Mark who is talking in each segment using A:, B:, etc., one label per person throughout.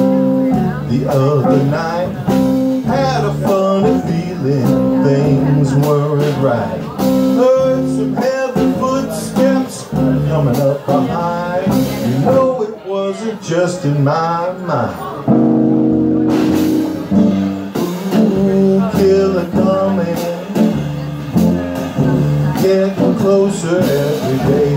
A: the other night. Had a funny feeling things weren't right. Heard some heavy footsteps coming up behind. You know it wasn't just in my mind. Ooh, killer coming, getting closer every day.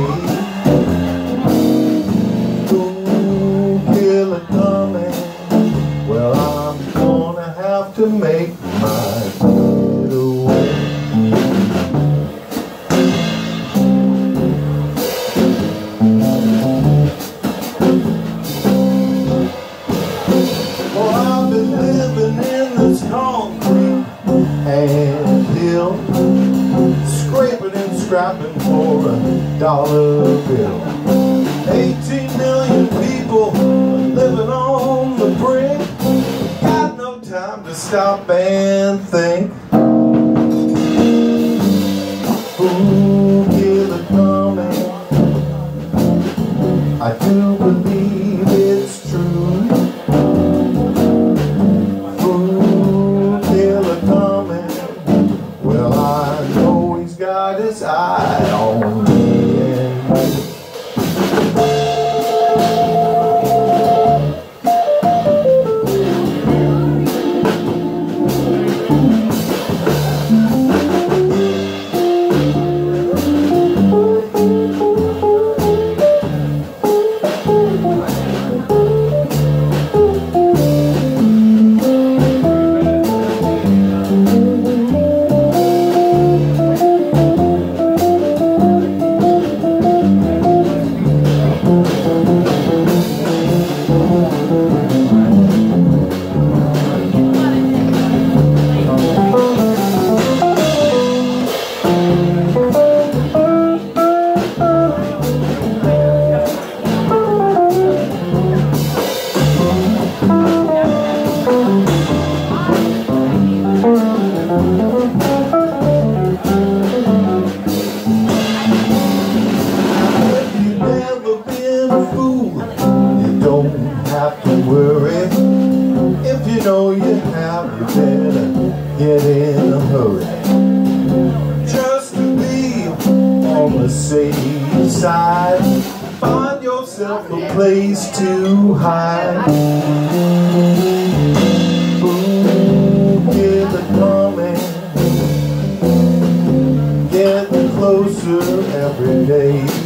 A: Ooh, killer coming, well, I'm gonna have to make my getaway. Well, I've been living in this concrete anthill, scraping and scrapping for a dollar bill. 18 million people living on the brink. Got no time to stop and think. Ooh, killer coming, I do believe it's true. Ooh, killer coming, well, I know he's got his eye on me and you. Have to worry. If you know you have, you better get in a hurry. Just to be on the safe side, find yourself a place to hide. Ooh, killer coming, getting closer every day.